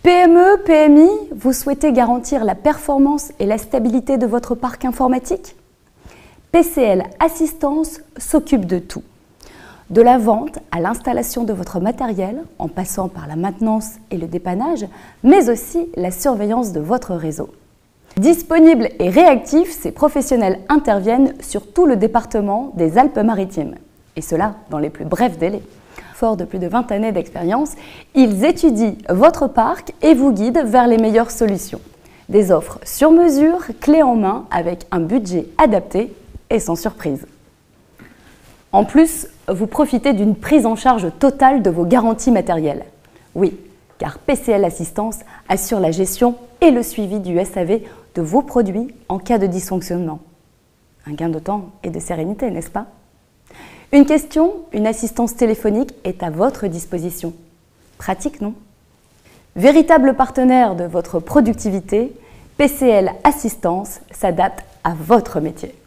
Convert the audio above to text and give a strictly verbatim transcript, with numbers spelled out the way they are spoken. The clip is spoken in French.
P M E, P M I, vous souhaitez garantir la performance et la stabilité de votre parc informatique? P C L Assistance s'occupe de tout. De la vente à l'installation de votre matériel, en passant par la maintenance et le dépannage, mais aussi la surveillance de votre réseau. Disponibles et réactifs, ces professionnels interviennent sur tout le département des Alpes-Maritimes, et cela dans les plus brefs délais. Forts de plus de vingt années d'expérience, ils étudient votre parc et vous guident vers les meilleures solutions. Des offres sur mesure, clés en main, avec un budget adapté et sans surprise. En plus, vous profitez d'une prise en charge totale de vos garanties matérielles. Oui, car P C L Assistance assure la gestion et le suivi du S A V de vos produits en cas de dysfonctionnement. Un gain de temps et de sérénité, n'est-ce pas? Une question, une assistance téléphonique est à votre disposition. Pratique, non? Véritable partenaire de votre productivité, P C L Assistance s'adapte à votre métier.